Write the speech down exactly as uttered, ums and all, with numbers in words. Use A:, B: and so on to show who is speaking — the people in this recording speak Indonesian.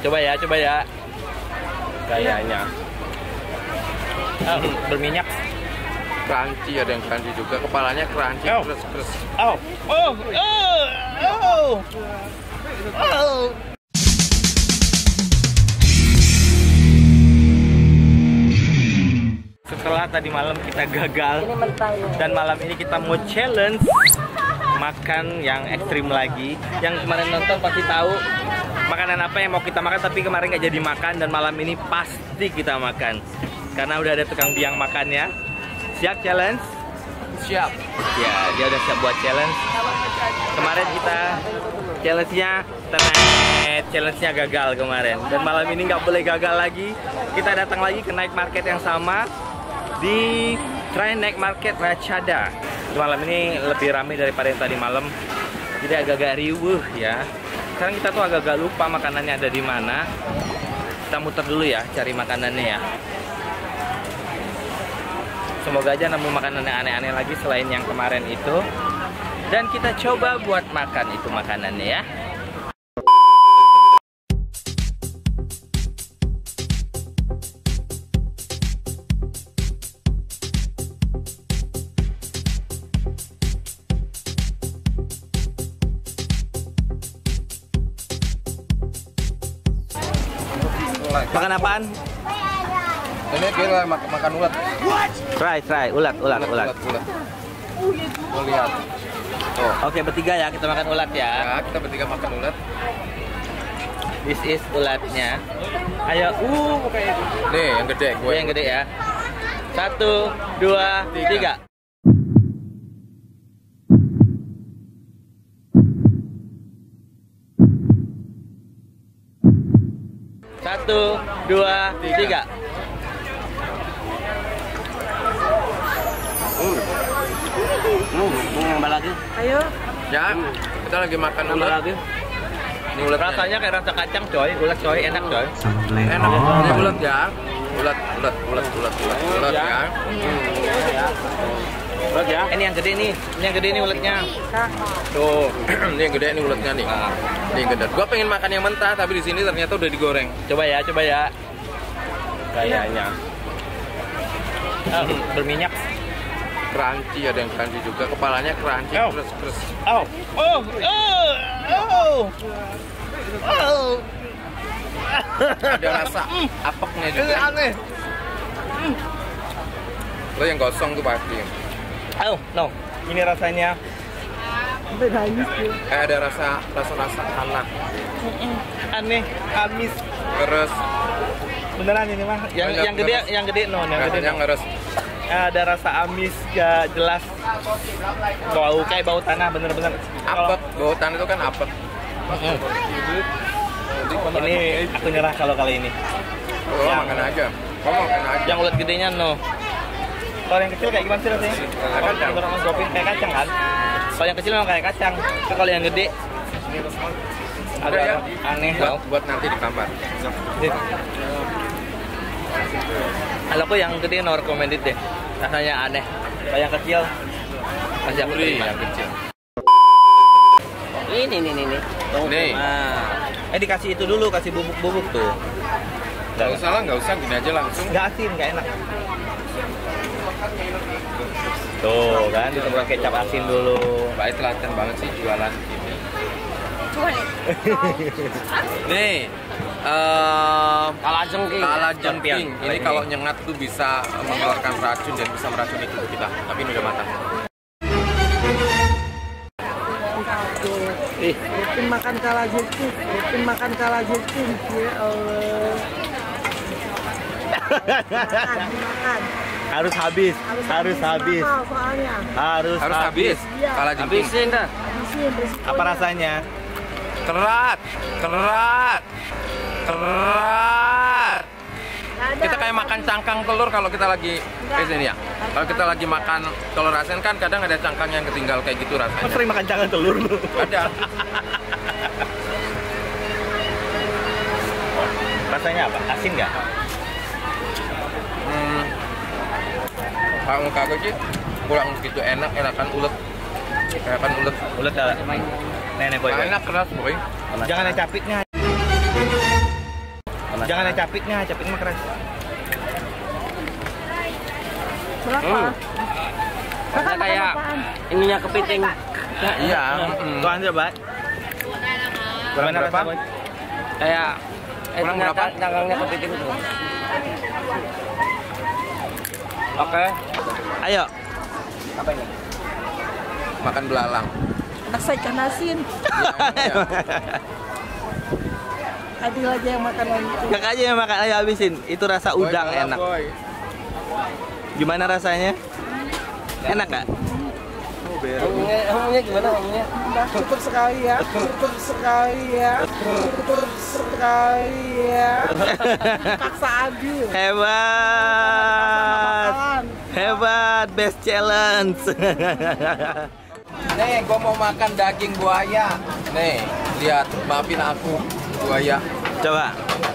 A: Coba ya, coba ya. Kayaknya ah, berminyak.
B: Crunchy, ada yang crunchy juga. Kepalanya crunchy,
A: Oh.
B: kres-kres.
A: Oh, oh, oh, oh, oh. Setelah tadi malam kita gagal dan malam ini kita mau challenge makan yang ekstrim lagi. Yang kemarin nonton pasti tahu makanan apa yang mau kita makan, tapi kemarin nggak jadi makan, dan malam ini pasti kita makan karena udah ada tukang biang makannya. Siap challenge?
B: Siap.
A: Ya, dia udah siap buat challenge. Kemarin kita challenge-nya tenet, challenge-nya gagal kemarin, dan malam ini nggak boleh gagal lagi. Kita datang lagi ke night market yang sama di Try Night Market Ratchada. Malam ini lebih ramai daripada yang tadi malam, jadi agak-agak riuh ya. Sekarang kita tuh agak-agak lupa makanannya ada di mana. Kita muter dulu ya, cari makanannya ya. Semoga aja nemu makanan yang aneh-aneh lagi selain yang kemarin itu. Dan kita coba buat makan itu makanannya ya. Makan apaan?
B: Ini kita mak makan ulat.
A: Try, try, ulat, ulat, ulat.
B: Ulat, ulat. Mau lihat. Oh.
A: Oke, bertiga ya, kita makan ulat ya.
B: Ya, kita bertiga makan ulat.
A: This is ulatnya. Ayo, uh, kayak
B: Nih, yang gede gue.
A: yang gede ya. Satu, dua,
B: Tiga.
A: tiga. Satu, dua,
B: Tiga.
A: tiga.
B: Uh.
A: Hmm, nambah lagi.
C: Ayo.
B: Ya, kita lagi makan
A: Nambah
B: ulat.
A: lagi.
B: Ini ulat
A: Rasanya kayak rasa kacang coy, ulat coy, enak coy.
B: enak. Ini ulat ya. Ulat, ulat, ulat, ulat, ulat, ulat ya.
A: Ulat ya. Ini yang gede nih, ini yang gede nih ulatnya.
B: Tuh, ini yang gede, ini ulatnya nih. Ini yang gede. Gua pengen makan yang mentah, tapi di sini ternyata udah digoreng.
A: Coba ya, coba ya. Kayaknya ah, berminyak.
B: Crunchy, ada yang crunchy juga. Kepalanya crunchy,
A: Oh.
B: kres-kres.
A: Oh, oh, oh, oh, oh.
B: Ada rasa apeknya
A: Ini
B: juga.
A: aneh.
B: Lo yang gosong tuh pasti.
A: Oh, no. Ini rasanya
B: Eh, ada rasa rasa rasa tanah.
A: aneh, amis.
B: Keres.
A: Beneran ini mah. Yang
B: Banyak
A: yang gede,
B: ngeres.
A: yang gede no, yang gede.
B: Rasanya
A: No.
B: ngeres.
A: Ada rasa amis, gak jelas. Bau kayak bau tanah, bener-bener.
B: Apek, bau tanah itu kan apek.
A: Mm. Ini aku nyerah kalau kali ini.
B: Oh,
A: Yang-
B: makan aja. Oh, makan aja.
A: Yang ulat gedenya no. Kalau yang kecil kayak gimana sih rasanya?
B: Kayak kacang.
A: Kalau orang gopin kayak kacang kan? Kalau yang kecil memang kayak kacang. Tapi kalau yang gede
B: Ada ya?
A: aneh
B: Buat,
A: tau.
B: buat nanti di kamar.
A: Kalau aku yang gede no recommended deh. Rasanya aneh. Kalau yang kecil masih aku
B: Gurih
A: terima.
B: yang kecil.
A: Ini nih nih nih.
B: Nih.
A: Nah, eh dikasih itu dulu, kasih bubuk-bubuk tuh.
B: Gak usah lah, gak usah gini aja langsung.
A: Nggak asin, nggak enak. Tuh kan, disemprot kecap asin dulu.
B: Baik telaten banget sih jualan gini. Nih, eh
A: Kalajengking.
B: kalajengking. Ini kalau nyengat tuh bisa mengeluarkan racun dan bisa meracuni tubuh kita. Tapi ini udah matang.
A: Ih,
C: Rutin makan kalajengking, rutin makan kalajengking. Ya Allah. Makan, makan.
A: harus habis, harus habis,
C: Mahal soalnya.
A: harus
B: Harus habis.
C: Iya.
B: Kalajengking.
A: Habisin dah.
C: Habisin resikonya.
A: Apa rasanya?
B: Kerat, kerat, kerat.
C: Nggak ada.
B: Kita kayak makan cangkang telur kalau kita lagi kayak sini ya. Kalau kita lagi makan telur asin kan kadang ada cangkang yang ketinggal kayak gitu
A: Kau
B: rasanya.
A: sering makan cangkang telur lu?
B: Ada.
A: Rasanya apa? Asin nggak?
B: Hmm. Kalau kagak sih kurang gitu enak, enakan ulet. Enakan ulet.
A: Ulet dah. Nenek boy. boy.
B: Enak keras boy.
A: Jangan yang capitnya.
B: Penasaran.
A: Jangan ada capitnya, capitnya mah keras.
C: Berapa?
A: Hmm.
C: Kakak makan
A: Kayak
C: apaan?
A: ininya kepiting.
B: Iya. mm.
A: Tuan coba.
B: Kurang
A: Gimana
B: berapa?
A: rasa? Kayak
B: Kurang
A: ininya,
B: berapa?
A: cangkangnya kepiting tuh. Oke. Ayo. Apa ini?
B: Makan belalang.
C: Rasa ikan asin.
B: Iya,
C: Adil aja yang makan lagi.
A: Kakak aja yang makan, ayo habisin. Itu rasa
B: Boy,
A: udang
B: belalang,
A: enak.
B: boy.
A: Gimana rasanya? Enak gak?
B: Ngomongnya gimana ngomongnya?
C: Udah syukur sekali ya. Syukur sekali ya. Syukur sekali ya. Paksa Adil.
A: Hebat.
C: Makan.
A: Hebat, best challenge.
B: Nih, gua mau makan daging buaya. Nih, lihat, maafin aku, buaya.
A: Coba.